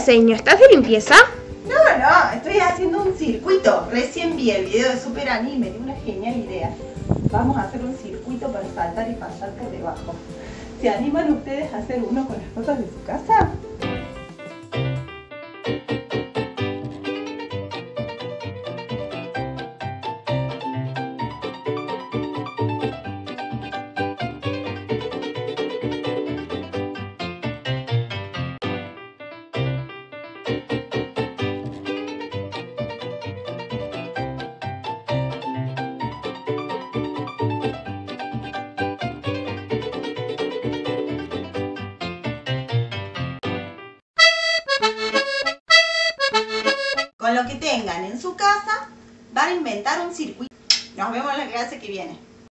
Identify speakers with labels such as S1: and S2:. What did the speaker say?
S1: señor? ¿Estás de limpieza?
S2: No, estoy haciendo un circuito. Recién vi el video de Super Ani y me dio una genial idea. Vamos a hacer un circuito para saltar y pasar por debajo. ¿Se animan ustedes a hacer uno con las cosas de su casa? Con lo que tengan en su casa, van a inventar un circuito. Nos vemos en la clase que viene.